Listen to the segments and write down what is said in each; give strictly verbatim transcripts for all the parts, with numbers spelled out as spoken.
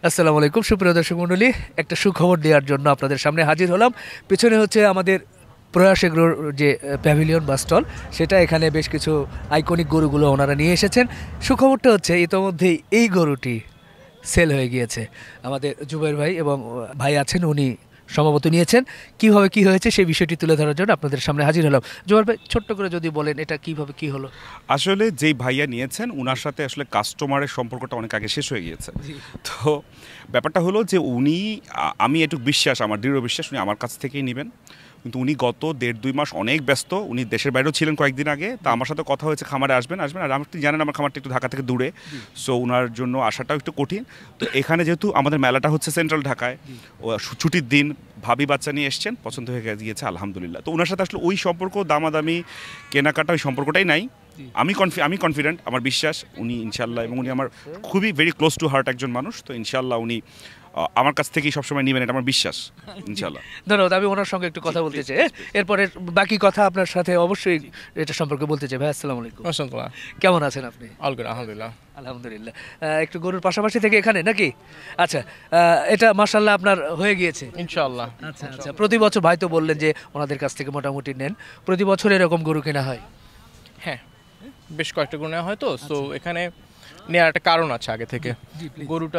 আসসালামু আলাইকুম সুপ্রিয় দর্শক মণ্ডলী, একটা সুখবর দেওয়ার জন্য আপনাদের সামনে হাজির হলাম। পিছনে হচ্ছে আমাদের প্রয়াস এগ্রোর যে প্যাভিলিয়ন বা স্টল, সেটা এখানে বেশ কিছু আইকনিক গরুগুলো ওনারা নিয়ে এসেছেন। সুখবরটা হচ্ছে ইতোমধ্যেই এই গরুটি সেল হয়ে গিয়েছে। আমাদের জুবাইর ভাই এবং ভাই আছেন, উনি সম্ভবত নিয়েছেন। কীভাবে কী হয়েছে সেই বিষয়টি তুলে ধরার জন্য আপনাদের সামনে হাজির হলাম। জুবাইর ভাই, ছোট্ট করে যদি বলেন এটা কীভাবে কী হলো। আসলে যেই ভাইয়া নিয়েছেন ওনার সাথে আসলে কাস্টমারের সম্পর্কটা অনেক আগে শেষ হয়ে গিয়েছে। তো ব্যাপারটা হলো যে উনি, আমি একটু বিশ্বাস, আমার দৃঢ় বিশ্বাস উনি আমার কাছ থেকেই নেবেন। কিন্তু উনি গত দেড় দুই মাস অনেক ব্যস্ত, উনি দেশের বাইরেও ছিলেন কয়েকদিন আগে। তা আমার সাথে কথা হয়েছে খামারে আসবেন আসবেন আর আপনি জানেন আমার খামারটা একটু ঢাকা থেকে দূরে, সো ওনার জন্য আসাটাও একটু কঠিন। তো এখানে যেহেতু আমাদের মেলাটা হচ্ছে সেন্ট্রাল ঢাকায়, ও ছুটির দিন, ভাবি বাচ্চা নিয়ে এসছেন, পছন্দ হয়ে গিয়েছে আলহামদুলিল্লাহ। তো ওনার সাথে আসলে ওই সম্পর্ক, দামাদামি, কেনাকাটা, ওই সম্পর্কটাই নাই। আমি কনফি আমি কনফিডেন্ট, আমার বিশ্বাস উনি ইনশাল্লাহ, এবং উনি আমার খুবই ভেরি ক্লোজ টু হার্ট একজন মানুষ। তো ইনশাল্লাহ উনি আমার কাছ থেকেই সবসময় নেবেন, এটা আমার বিশ্বাস ইনশাল্লাহ। ধন্যবাদ। আমি ওনার সঙ্গে একটু কথা বলতে চাই, এরপরে বাকি কথা আপনার সাথে অবশ্যই এটা সম্পর্কে বলতে চাই। ভাই আসসালামু আলাইকুম। কেমন আছেন আপনি? আলহামদুলিল্লাহ। আলহামদুলিল্লাহ। একটু গরুর পাশাপাশি থেকে এখানে নাকি? আচ্ছা, এটা মাশাআল্লাহ আপনার হয়ে গিয়েছে ইনশাআল্লাহ। আচ্ছা আচ্ছা, প্রতি বছর ভাই তো বললেন যে ওনাদের কাছ থেকে মোটামুটি নেন, প্রতি বছর এরকম গরু কেনা হয়? হ্যাঁ, বেশ কয়েকটা গরু নেওয়া হয়। তো সো এখানে নেওয়ার একটা কারণ আছে আগে থেকে। গরুটা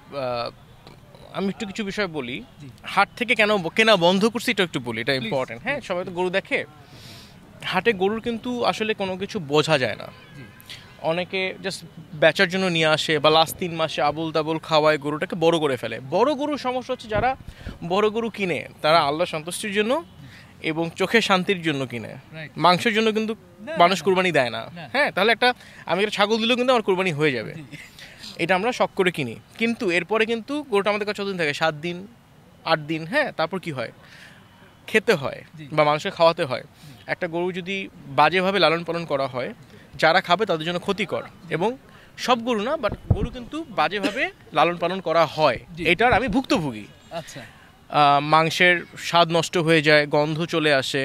আমি একটু কিছু বিষয় বলি, হাট থেকে কেন কেনা বন্ধ করছি এটা একটু বলি, এটা ইম্পর্টেন্ট। হ্যাঁ, সবাই তো গরু দেখে, হাটে গরুর কিন্তু আসলে কোনো কিছু বোঝা যায় না। অনেকে জাস্ট বেচার জন্য নিয়ে আসে বা লাস্ট তিন মাসে আবুল তাবুল খাওয়ায় গরুটাকে বড় করে ফেলে। বড় গরুর সমস্যা হচ্ছে যারা বড় গরু কিনে তারা আল্লাহ সন্তুষ্টির জন্য এবং চোখের শান্তির জন্য কিনে, মাংসের জন্য কিন্তু মানুষ কুরবানি দেয় না। হ্যাঁ, তাহলে একটা আমি একটা ছাগল দিলেও কিন্তু আমার কুরবানি হয়ে যাবে, এটা আমরা শখ করে কিনি। কিন্তু এরপরে কিন্তু গরুটা আমাদের কাছে কতদিন থাকে? সাত দিন, আট দিন। হ্যাঁ, তারপর কি হয়? খেতে হয় বা মানুষকে খাওয়াতে হয়। একটা গরু যদি বাজেভাবে লালন পালন করা হয়, যারা খাবে তাদের জন্য ক্ষতিকর। এবং সব গরু না, বাট গরু কিন্তু বাজেভাবে লালন পালন করা হয়, এটার আমি ভুক্তভোগী। আচ্ছা, মাংসের স্বাদ নষ্ট হয়ে যায়, গন্ধ চলে আসে।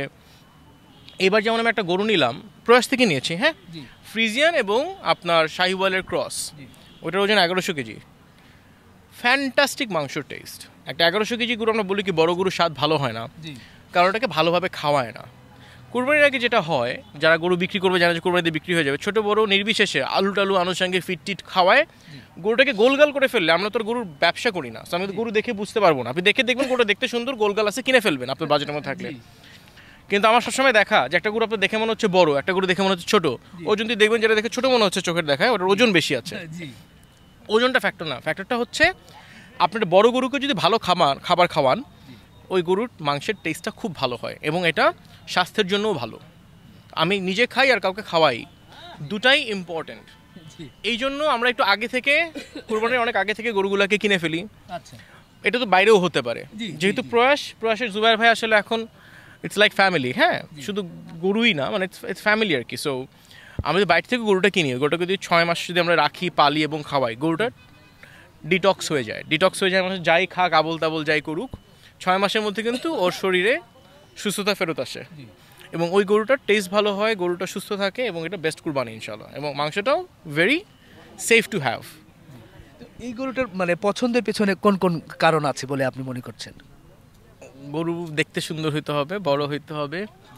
এবার যেমন আমি একটা গরু নিলাম, প্রয়াস থেকে নিয়েছি, হ্যাঁ, ফ্রিজিয়ান এবং আপনার শাহিওয়ালের ক্রস। ওটার ওজন এগারোশো কেজি, ফ্যান্টাস্টিক মাংসর টেস্ট। একটা এগারোশো কেজি গরু আমরা বলি কি বড় গরুর স্বাদ ভালো হয় না, কারণ ওটাকে ভালোভাবে খাওয়ায় না। কুরবানির আগে যেটা হয়, যারা গরু বিক্রি করবে জানে যে কুরবানিতে বিক্রি হয়ে যাবে, ছোটো বড় নির্বিশেষে আলু টালু আনুষঙ্গিক ফিট টিট খাওয়ায় গরুটাকে গোলগাল করে ফেললে আমরা তো গরুর ব্যবসা করি না, আমি তো গরু দেখে বুঝতে পারবো না। আপনি দেখে দেখবেন গরুটা দেখতে সুন্দর, গোলগাল আছে, কিনে ফেলবেন আপনার বাজেটের মধ্যে থাকলে। কিন্তু আমার সবসময় দেখা যে একটা গরু আপনার দেখে মনে হচ্ছে বড়, একটা গরু দেখে মনে হচ্ছে ছোটো। ওজন দিয়ে দেখবেন যেটা দেখে ছোটো মনে হচ্ছে চোখের দেখায়, ওটার ওজন বেশি আছে। ওজনটা ফ্যাক্টর না, ফ্যাক্টরটা হচ্ছে আপনার বড় গরুকে যদি ভালো খাবার খাবার খাওয়ান, ওই গরুর মাংসের টেস্টটা খুব ভালো হয় এবং এটা স্বাস্থ্যের জন্যও ভালো। আমি নিজে খাই আর কাউকে খাওয়াই, দুটাই ইম্পর্টেন্ট। এই জন্য আমরা একটু আগে থেকে, কুরবানির অনেক আগে থেকে গরুগুলোকে কিনে ফেলি। আচ্ছা, এটা তো বাইরেও হতে পারে, যেহেতু প্রয়াস প্রয়াসের জুবাইর ভাই আসলে এখন ইটস লাইক ফ্যামিলি। হ্যাঁ, শুধু গরুই না, মানে ইটস ফ্যামিলি আর কি। সো আমি যদি বাইরে থেকে গরুটা কিনি, গরুটাকে যদি ছয় মাস যদি আমরা রাখি, পালি এবং খাওয়াই, গরুটা ডিটক্স হয়ে যায়। ডিটক্স হয়ে যায় মানে যাই খাক, আবল তাবল যাই করুক, ছয় মাসের মধ্যে কিন্তু ওর শরীরে সুস্থতা ফেরত আসে এবং ওই গরুটার টেস্ট ভালো হয়, গরুটা সুস্থ থাকে এবং এটা বেস্ট কুরবানি ইনশাল্লাহ। এবং মাংসটাও ভেরি সেফ টু হ্যাভ। এই গরুটার মানে পছন্দের পেছনে কোন কোন কারণ আছে বলে আপনি মনে করছেন? গরু দেখতে সুন্দর হইতে হবে, বড় হইতে হবে,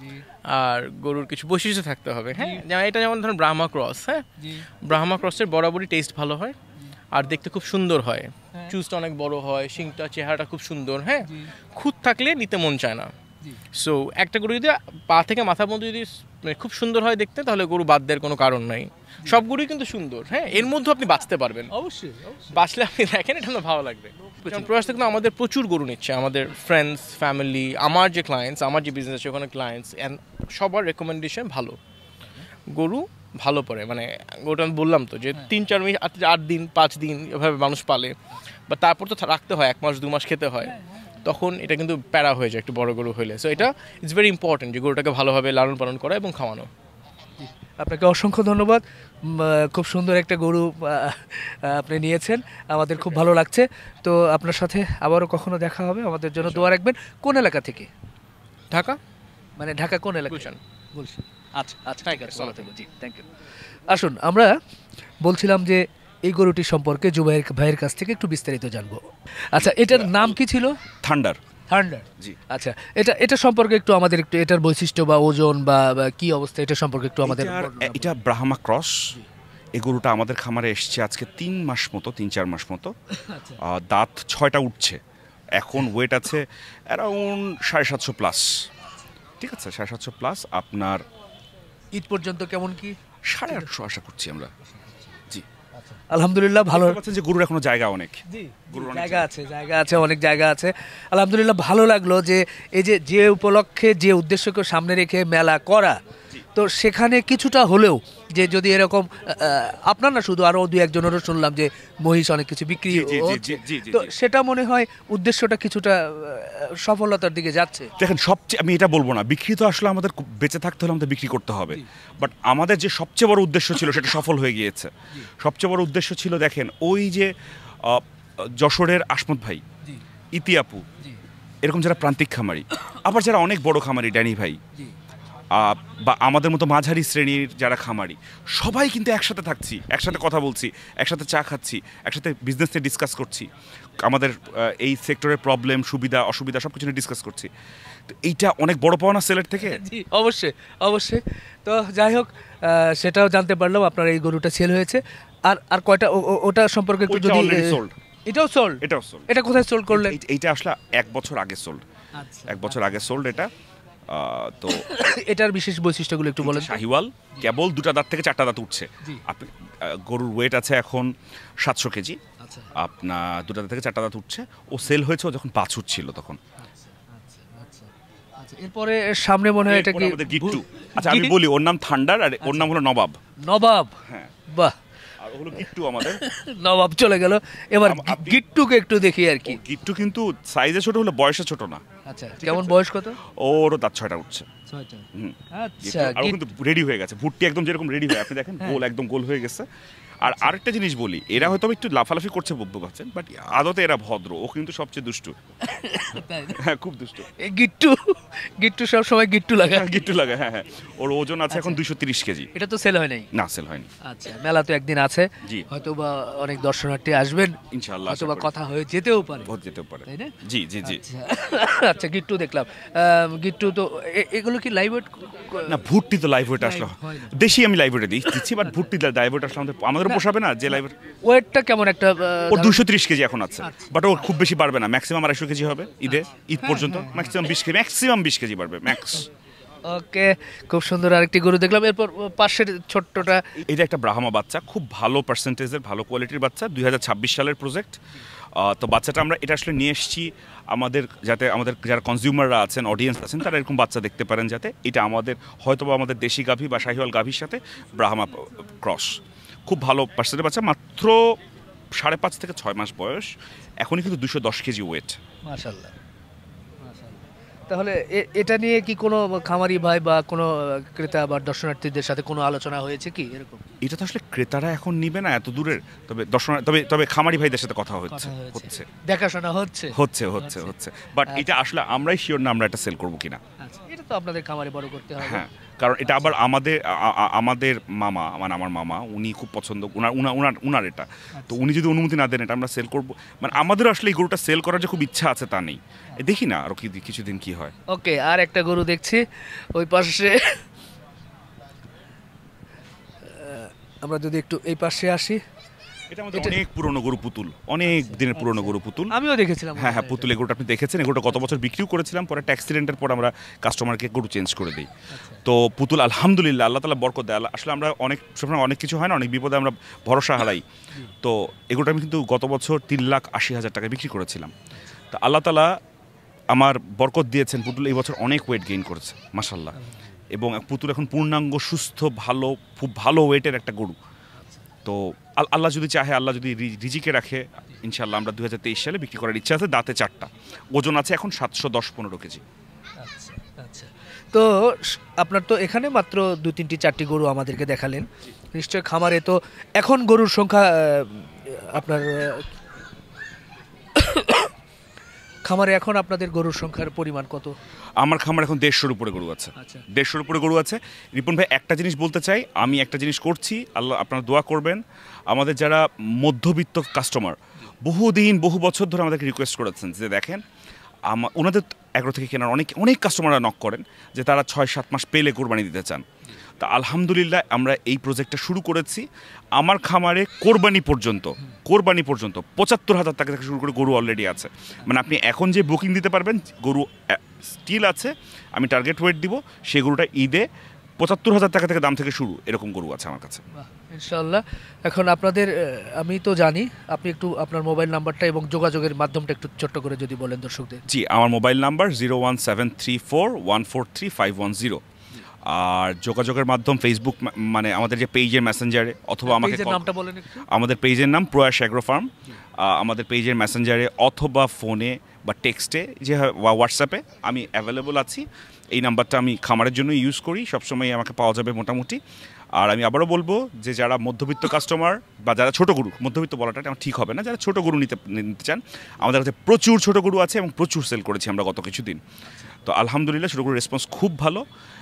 আর গরুর কিছু বৈশিষ্ট্য থাকতে হবে। হ্যাঁ, যেমন এটা যেমন ধরুন ব্রাহ্মা ক্রস। হ্যাঁ, ব্রাহ্মা ক্রসের বরাবরই টেস্ট ভালো হয় আর দেখতে খুব সুন্দর হয়, চুজটা অনেক বড় হয়, শিংটা চেহারাটা খুব সুন্দর। হ্যাঁ, খুঁত থাকলে নিতে মন চায় না। সো একটা গরু যদি পা থেকে মাথা পর্যন্ত যদি খুব সুন্দর হয় দেখতে, তাহলে গরু বাদ দেওয়ার কোনো কারণ নাই। সব গরুই কিন্তু সুন্দর। হ্যাঁ, এর মধ্যে আপনি বাঁচতে পারবেন, অবশ্যই বাঁচলে আপনি দেখেন এটা ভালো লাগবে। প্রয়াস থেকে আমাদের প্রচুর গরু নিচ্ছে, আমাদের ফ্রেন্ডস, ফ্যামিলি, আমার যে ক্লায়েন্টস, আমার যে বিজনেস আছে ওখানে ক্লায়েন্টস, অ্যান্ড সবার রেকমেন্ডেশন ভালো, গরু ভালো পড়ে। মানে গরুটা আমি বললাম তো যে তিন চার মিনিট আট দিন পাঁচ দিন এভাবে মানুষ পালে, বা তারপর তো রাখতে হয়, এক মাস দু মাস খেতে হয়, তখন এটা কিন্তু প্যারা হয়ে যায় একটু বড় গরু হলে। সো এটা ইটস ভেরি ইম্পর্টেন্ট যে গরুটাকে ভালোভাবে লালন পালন করা এবং খাওয়ানো। আপনাকে অসংখ্য ধন্যবাদ। খুব সুন্দর একটা গরু আপনি নিয়েছেন, আমাদের খুব ভালো লাগছে। তো আপনার সাথে আবারও কখনো দেখা হবে, আমাদের জন্য দোয়া রাখবেন। কোন এলাকা থেকে? ঢাকা। মানে ঢাকা কোন এলাকা? গুলশান। গুলশান। আচ্ছা আচ্ছা, ঠিক আছে, ভালো থাকবেন। জি, থ্যাংক ইউ। আসুন, আমরা বলছিলাম যে এই গরুটি সম্পর্কে জুবাইর ভাইয়ের কাছ থেকে একটু বিস্তারিত জানবো। আচ্ছা, এটার নাম কি ছিল? থান্ডার। থান্ডার, জি। আচ্ছা, এটা এটা সম্পর্কে একটু আমাদের একটু এটার বৈশিষ্ট্য বা ওজন বা বা কি অবস্থা এটা সম্পর্কে একটু আমাদের এটার- বর্ণনা করুন। এটা ব্রাহ্মা ক্রস। এই গরুটা আমাদের খামারে এসছে আজকে তিন মাস মতো, তিন চার মাস মতো। আচ্ছা। আহ, দাঁত ছয়টা উঠছে, এখন ওয়েট আছে অ্যারাউন্ড সাড়ে সাতশো প্লাস। ঠিক আছে, সাড়ে সাতশো প্লাস। আপনার ঈদ পর্যন্ত কেমন কি? সাড়ে আটশো আশা করছি আমরা। জি, আলহামদুলিল্লাহ ভালো। দেখতে পাচ্ছেন যে গরুর এখনো জায়গা অনেক। জি, গরুর অনেক জায়গা আছে, জায়গা আছে, অনেক জায়গা আছে। আলহামদুলিল্লাহ ভালো লাগলো যে এই যে যে উপলক্ষে যে উদ্দেশ্যকে সামনে রেখে মেলা করা, তো সেখানে কিছুটা হলেও যে যদি এরকম আহ, আপনার না শুধু আরো দু একজনেরও শুনলাম যে মহিষ অনেক কিছু বিক্রি জি, জি, জি, হচ্ছে, জি, জি, জি, তো জি। সেটা মনে হয় উদ্দেশ্যটা কিছুটা আহ, সফলতার দিকে যাচ্ছে। দেখেন, সবচেয়ে আমি এটা বলবো না, বিক্রি তো আসলে আমাদের খুব- বেঁচে থাকতে হলে আমাদের বিক্রি করতে হবে, বাট আমাদের যে সবচেয়ে বড় উদ্দেশ্য ছিল সেটা সফল হয়ে গিয়েছে। সবচেয়ে বড় উদ্দেশ্য ছিল, দেখেন, ওই যে আহ, যশোরের আসমত ভাই, জি, ইতি আপু, জি, এরকম যারা প্রান্তিক খামারি, আবার যারা অনেক বড় খামারি, ড্যানি ভাই, জি, আহ, বা আমাদের মতো মাঝারি শ্রেণীর যারা খামারি, সবাই কিন্তু একসাথে থাকছি, একসাথে কথা বলছি, একসাথে চা খাচ্ছি, একসাথে বিজনেস নিয়ে ডিসকাস করছি, আমাদের আহ, এই সেক্টরের প্রবলেম, সুবিধা অসুবিধা সব কিছু নিয়ে ডিসকাস করছি। তো এইটা অনেক বড় পাওয়া না সেলের থেকে। জি, অবশ্যই অবশ্যই। তো যাই হোক, আহ, সেটাও জানতে পারলাম আপনার এই গরুটা সেল হয়েছে। আর আর কয়টা ও- ও- ওটা সম্পর্কে একটু ওইটা যদি already আহ, sold। এটাও সোল্ড? এটাও sold। এটা কোথায় সোল্ড করলেন? এই- এইটা আসলে এক বছর আগে সোল্ড, আচ্ছা, এক বছর আগে সোল্ড এটা। আহ, তো এটার বিশেষ বৈশিষ্ট্যগুলো একটু বলেন তো। শাহিওয়াল, কেবল দুটা দাঁত থেকে চারটা দাঁত উঠছে। জি। আপনি আহ, গরুর ওয়েট আছে এখন সাতশো কেজি। আচ্ছা, আপনার দুটা দাঁত থেকে চারটা দাঁত উঠছে। ও সেল হয়েছে ও যখন বাছুর ছিল তখন। আচ্ছা, আচ্ছা, আচ্ছা, আচ্ছা। এরপরে সামনে মনে হয় এটা এরপর কি আমাদের গিট্টু। আচ্ছা, কি? আমি বলি, ওর নাম থান্ডার আর ওর নাম হলো নবাব। নবাব, হ্যাঁ, বাহ, আর ও হলো গিট্টু আমাদের। নবাব চলে গেল। এবার আম- আপনি- গিট্টুকে একটু দেখি আর ও কি। গিট্টু কিন্তু সাইজে ছোট হলে বয়সে ছোট না। আচ্ছা, কেমন বয়স কত? ওরও দাঁত ছয়টা উঠছে। ছয়টা। হুম। আচ্ছা, আর ও গিট- কিন্তু রেডি হয়ে গেছে, ভুট্টি একদম যেরকম রেডি হয়, আপনি দেখেন হ্যাঁ। গোল একদম গোল হয়ে গেছে। আর আরেকটা জিনিস বলি, এরা হয়তো একটু লাফালাফি করছে, বব্বু ভাবছেন, বাট আদতে এরা ভদ্র। ও কিন্তু সবচেয়ে দুষ্টু। তাই না? হ্যাঁ, খুব দুষ্টু। এই গিট্টু, গিট্টু সব সময় গিট্টু লাগা। হ্যাঁ, গিট্টু লাগে। হ্যাঁ হ্যাঁ, ওর ওজন আছে এখন দুইশো তিরিশ কেজি। এটা তো সেল হয় নাই। না, সেল হয়নি। আচ্ছা, মেলা তো একদিন আছে, জি। হয়তো বা অনেক দর্শনার্থী আসবেন, ইনশাআল্লাহ হয়তো আশা বা করি। কথা হয়ে যেতেও পারে, ভোট যেতেও পারে। তাই না? জি জি জি। আচ্ছা, আচ্ছা, গিট্টু দেখলাম। আহ, গিট্টু তো এ- এগুলো কি লাইভ ওয়েট? না, ভুট্টি তো লাইভ ওয়েট আসলে Live হয় না। দেশি আমি লাইভ ওয়েটে দিচ্ছি, বাট ভুট্টি লাইভ ওয়েট আসলে আমাদের আমাদেরও পোষাবে না যে লাইভ ওয়েট। ওয়েটটা কেমন একটা? আহ, ওর ধারণা- দুশো তিরিশ কেজি এখন আছে, আচ্ছা। বাট ও খুব বেশি বাড়বে না, ম্যাক্সিমাম আড়াইশো কেজি হবে ঈদে, ঈদ পর্যন্ত ম্যাক্সিমাম বিশ কেজি, ম্যাক্সিমাম বিশ কেজি বাড়বে ম্যাক্স। ওকে, খুব সুন্দর আরেকটি গরু দেখলাম। এরপর পাশের ছোট্টটা, এটা একটা ব্রাহ্মা বাচ্চা, খুব ভালো পার্সেন্টেজের, ভালো কোয়ালিটির বাচ্চা, দুই হাজার ছাব্বিশ সালের প্রজেক্ট। তো বাচ্চাটা আমরা এটা আসলে নিয়ে এসেছি আমাদের, যাতে আমাদের যারা কনজিউমাররা আছেন, অডিয়েন্স আছেন, তারা এরকম বাচ্চা দেখতে পারেন, যাতে এটা আমাদের হয়তো বা আমাদের দেশি গাভী বা শাহিওয়াল গাভীর সাথে ব্রাহ্মা ক্রস। খুব ভালো পার্সেন্টের বাচ্চা, মাত্র সাড়ে পাঁচ থেকে ছয় মাস বয়স, এখনই কিন্তু দুশো দশ কেজি ওয়েট। মাশাআল্লাহ, মাশাআল্লাহ। তাহলে এ- এটা নিয়ে কি কোনো খামারি ভাই বা কোনো ক্রেতা বা দর্শনার্থীদের সাথে কোনো আলোচনা হয়েছে কি এরকম? এটা তো আসলে ক্রেতারা এখন নিবে না এত দূরের, তবে দর্শন তবে তবে খামারি ভাইদের সাথে কথা হচ্ছে কথা হয়েছে, হচ্ছে দেখাশোনা হচ্ছে হচ্ছে হচ্ছে হচ্ছে বাট আচ্ছা। এটা আসলে আমরাই শিওর না আমরা এটা সেল করবো কিনা। আচ্ছা, এটা তো আপনাদের খামারে বড় করতে হবে। হ্যাঁ, কারণ এটা আবার আমাদের আ- আ- আমাদের মামা, মানে আমার মামা, উনি খুব পছন্দ, উনার উনার উনার উনার এটা, তো উনি যদি অনুমতি না দেন এটা আমরা সেল করবো, মানে আমাদেরও আসলে এই গরুটা সেল করার যে খুব ইচ্ছা আছে তা নেই। এ দেখি না আরো কি কিছুদিন কি হয়। ওকে, আর একটা গরু দেখছি ওই পাশে। আহ, আমরা যদি একটু এই পাশে আসি, এটা আমাদের এটা- অনেক পুরনো গরু, পুতুল, অনেক দিনের পুরনো গরু, পুতুল। আমিও দেখেছিলাম। হ্যাঁ হ্যাঁ, পুতুল, এগুলোটা আপনি দেখেছেন, এগুলোটা গত বছর বিক্রিও করেছিলাম, পরে একটা অ্যাক্সিডেন্টের পর আমরা কাস্টমারকে গরু চেঞ্জ করে দিই। তো পুতুল আলহামদুলিল্লাহ আল্লাহ তাআলা বরকত দেয়। আল্লাহ- আসলে আমরা অনেক সময় অনেক কিছু হয় না, অনেক বিপদে আমরা ভরসা হারাই। তো এগুলোটা আমি কিন্তু গত বছর তিন লাখ আশি হাজার টাকায় বিক্রি করেছিলাম। তো আল্লাহ তাআলা আমার বরকত দিয়েছেন, পুতুল এই বছর অনেক ওয়েট গেইন করেছে মাশাআল্লাহ, এবং পুতুল এখন পূর্ণাঙ্গ সুস্থ, ভালো, খুব ভালো ওয়েটের একটা গরু। তো আল- আল্লাহ যদি চাহে, আল্লাহ যদি রি- রিজিকে রাখে, ইনশাল্লাহ আমরা দুই হাজার তেইশ সালে বিক্রি করার ইচ্ছা আছে। দাঁতে চারটা, ওজন আছে এখন সাতশো দশ পনেরো কেজি। আচ্ছা, আচ্ছা। তো স- আপনার তো এখানে মাত্র দু তিনটি চারটি গরু আমাদেরকে দেখালেন, নিশ্চয় খামারে তো এখন গরুর সংখ্যা আহ, আপনার আহ, খামারে এখন আপনাদের গরুর সংখ্যার পরিমাণ কত? আমার খামার এখন দেড়শোর উপরে গরু আছে। আচ্ছা। দেড়শোর উপরে গরু আছে। রিপন ভাই, একটা জিনিস বলতে চাই, আমি একটা জিনিস করছি, আল্লাহ আপনারা দোয়া করবেন। আমাদের যারা মধ্যবিত্ত কাস্টমার বহুদিন বহু বছর ধরে আমাদেরকে রিকোয়েস্ট করেছেন যে দেখেন আমা ওনাদের এগারো থেকে কেনার অনেক অনেক কাস্টমাররা নক করেন যে তারা ছয় সাত মাস পেলে কোরবানি দিতে চান। তা আলহামদুলিল্লাহ আমরা এই প্রজেক্টটা শুরু করেছি। আমার খামারে কোরবানি পর্যন্ত কোরবানি পর্যন্ত পঁচাত্তর হাজার টাকা থেকে শুরু করে গরু অলরেডি আছে। মানে আপনি এখন যে বুকিং দিতে পারবেন, গরু স্টিল আছে, আমি টার্গেট ওয়েট দিব, সেই গরুটা ঈদে পঁচাত্তর হাজার টাকা থেকে দাম থেকে শুরু, এরকম গরু আছে আমার কাছে। ইনশাআল্লাহ। এখন আপনাদের আমি তো জানি, আপনি একটু আপনার মোবাইল নাম্বারটা এবং যোগাযোগের মাধ্যমটা একটু ছোট্ট করে যদি বলেন দর্শকদের। জি, আমার mobile number zero one seven three four one four three five one zero. আর যোগাযোগের মাধ্যম ফেসবুক, মানে আমাদের যে পেজের মেসেঞ্জারে, অথবা আমাকে নামটা বলেন একটু। আমাদের পেজের নাম প্রয়াস অ্যাগ্রো ফার্ম। আমাদের পেজের মেসেঞ্জারে অথবা ফোনে বা টেক্সটে যে হোয়াটসঅ্যাপে আমি অ্যাভেলেবল আছি। এই নাম্বারটা আমি খামারের জন্য ইউজ করি, সবসময় আমাকে পাওয়া যাবে মোটামুটি। আর আমি আবারও বলবো যে যারা মধ্যবিত্ত কাস্টমার বা যারা ছোটো গরু, মধ্যবিত্ত বলাটা আমার ঠিক হবে না, যারা ছোটো গরু নিতে নিতে চান, আমাদের কাছে প্রচুর ছোটো গরু আছে এবং প্রচুর সেল করেছি আমরা গত কিছুদিন। তো আলহামদুলিল্লাহ ছোটো গরুর রেসপন্স খুব ভালো।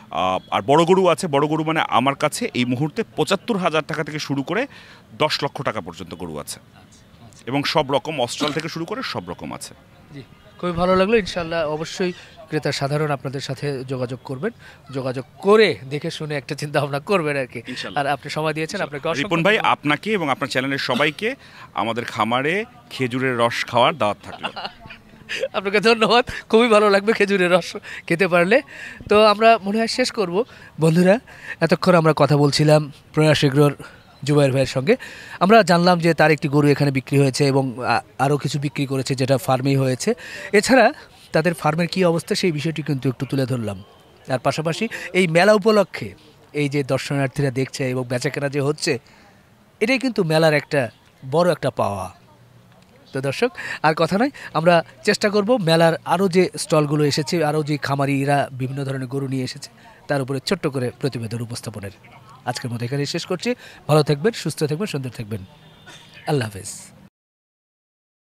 আর বড় গরু আছে। বড় গরু মানে আমার কাছে এই মুহূর্তে পঁচাত্তর হাজার টাকা থেকে শুরু করে দশ লক্ষ টাকা পর্যন্ত গরু আছে, এবং সব রকম অস্ট্রাল থেকে শুরু করে সব রকম আছে। জি, খুবই ভালো লাগলো। ইনশাআল্লাহ অবশ্যই ক্রেতা সাধারণ আপনাদের সাথে যোগাযোগ করবেন, যোগাযোগ করে দেখে শুনে একটা চিন্তা ভাবনা করবেন আর কি। আর আপনি সময় দিয়েছেন, আপনাকে রিপন ভাই, আপনাকে এবং আপনার চ্যানেলের সবাইকে আমাদের খামারে খেজুরের রস খাওয়ার দাওয়াত থাকলো। আপনাকে ধন্যবাদ, খুবই ভালো লাগবে খেজুরের রস খেতে পারলে। তো আমরা মনে হয় শেষ করব বন্ধুরা। এতক্ষণ আমরা কথা বলছিলাম প্রয়াস এগ্রোর জুবাইর ভাইয়ের সঙ্গে। আমরা জানলাম যে তার একটি গরু এখানে বিক্রি হয়েছে এবং আরও কিছু বিক্রি করেছে যেটা ফার্মেই হয়েছে। এছাড়া তাদের ফার্মের কী অবস্থা সেই বিষয়টি কিন্তু একটু তুলে ধরলাম। আর পাশাপাশি এই মেলা উপলক্ষে এই যে দর্শনার্থীরা দেখছে এবং বেচাকেনা যে হচ্ছে, এটাই কিন্তু মেলার একটা বড় একটা পাওয়া। তো দর্শক, আর কথা নয়, আমরা চেষ্টা করব মেলার আরও যে স্টলগুলো এসেছে, আরও যে খামারিরা বিভিন্ন ধরনের গরু নিয়ে এসেছে, তার উপরে ছোট্ট করে প্রতিবেদন উপস্থাপনের। আজকের মতো এখানে শেষ করছি। ভালো থাকবেন, সুস্থ থাকবেন, সুন্দর থাকবেন। আল্লাহ হাফেজ।